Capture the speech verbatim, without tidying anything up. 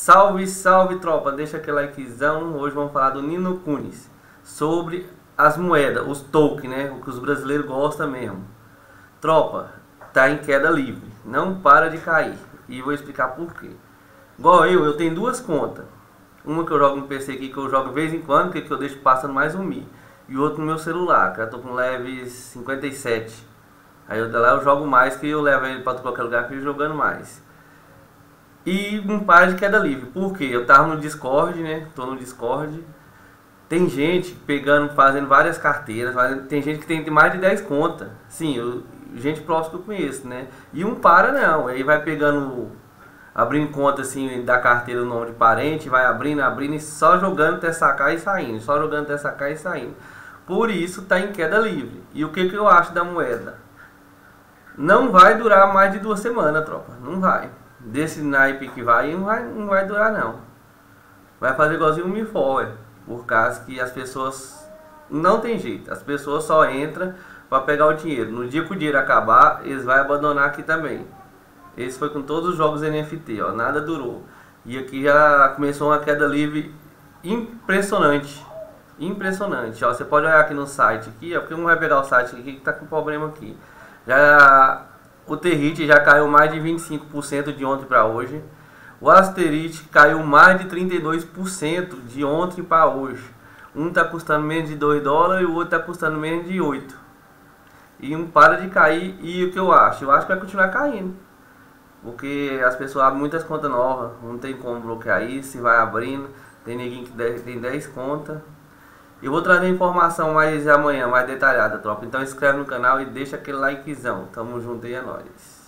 Salve, salve tropa, deixa aquele likezão. Hoje vamos falar do Ni no Kuni, sobre as moedas, os tokens, né? O que os brasileiros gostam mesmo. Tropa, tá em queda livre, não para de cair. E vou explicar por quê. Igual eu, eu tenho duas contas. Uma que eu jogo no P C aqui, que eu jogo de vez em quando, que, que eu deixo passando mais um Mi. E outro no meu celular, que eu tô com leve cinquenta e sete. Aí eu, lá eu jogo mais, que eu levo ele pra qualquer lugar que eu jogando mais. E não para de queda livre. Por quê? Eu tava no Discord, né? Tô no Discord. Tem gente pegando, fazendo várias carteiras. Fazendo, tem gente que tem mais de dez contas. Sim, eu, gente próxima que eu conheço, né? E um para não. Aí vai pegando, abrindo conta assim da carteira, o nome de parente. Vai abrindo, abrindo e só jogando até sacar e saindo. Só jogando até sacar e saindo. Por isso tá em queda livre. E o que, que eu acho da moeda? Não vai durar mais de duas semanas, tropa. Não vai. Desse naipe que vai, não vai, não vai durar não. Vai fazer igualzinho o Mi quatro, é, por causa que as pessoas não tem jeito. As pessoas só entram para pegar o dinheiro. No dia que o dinheiro acabar, eles vão abandonar aqui também. Esse foi com todos os jogos N F T, ó, nada durou. E aqui já começou uma queda livre impressionante. Impressionante, ó. Você pode olhar aqui no site aqui, ó, porque não vai pegar o site aqui que tá com problema aqui. Já o Territ já caiu mais de vinte e cinco por cento de ontem para hoje. O Asterite caiu mais de trinta e dois por cento de ontem para hoje. Um está custando menos de dois dólares e o outro está custando menos de oito. E um para de cair. E o que eu acho? Eu acho que vai continuar caindo. Porque as pessoas abrem muitas contas novas. Não tem como bloquear isso. Vai abrindo. Tem ninguém que tem dez contas. Eu vou trazer informação mais amanhã, mais detalhada, tropa. Então inscreve no canal e deixa aquele likezão. Tamo junto aí, é nóis.